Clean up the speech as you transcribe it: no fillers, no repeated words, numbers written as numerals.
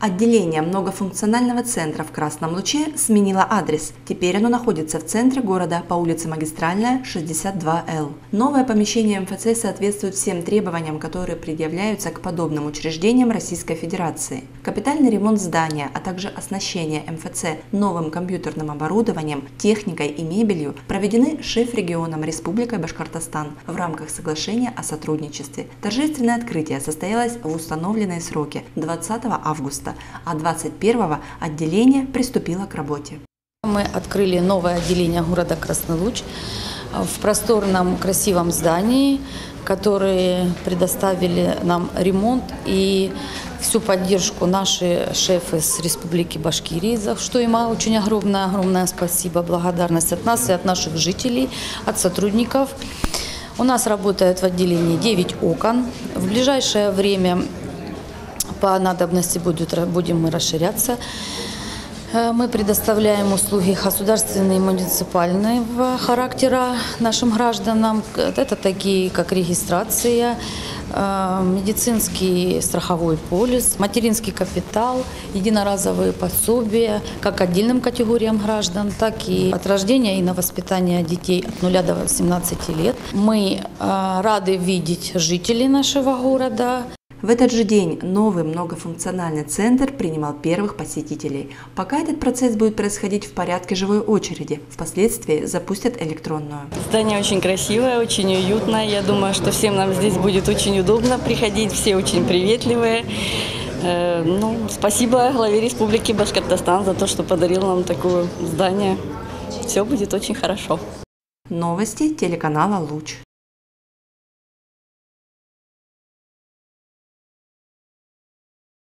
Отделение многофункционального центра в Красном Луче сменило адрес. Теперь оно находится в центре города по улице Магистральная, 62Л. Новое помещение МФЦ соответствует всем требованиям, которые предъявляются к подобным учреждениям Российской Федерации. Капитальный ремонт здания, а также оснащение МФЦ новым компьютерным оборудованием, техникой и мебелью проведены шеф-регионом Республикой Башкортостан в рамках соглашения о сотрудничестве. Торжественное открытие состоялось в установленные сроки 20 августа. А 21-го отделение приступило к работе. Мы открыли новое отделение города Красный Луч в просторном красивом здании, которые предоставили нам ремонт и всю поддержку наши шефы с Республики Башкирии, за что им очень огромное спасибо, благодарность от нас и от наших жителей, от сотрудников. У нас работает в отделении 9 окон. В ближайшее время по надобности будем мы расширяться. Мы предоставляем услуги государственные и муниципального характера нашим гражданам. Это такие, как регистрация, медицинский страховой полис, материнский капитал, единоразовые пособия, как отдельным категориям граждан, так и от рождения и на воспитание детей от 0 до 18 лет. Мы рады видеть жителей нашего города. В этот же день новый многофункциональный центр принимал первых посетителей. Пока этот процесс будет происходить в порядке живой очереди, впоследствии запустят электронную. Здание очень красивое, очень уютное. Я думаю, что всем нам здесь будет очень удобно приходить, все очень приветливые. Спасибо главе Республики Башкортостан за то, что подарил нам такое здание. Все будет очень хорошо. Новости телеканала «Луч».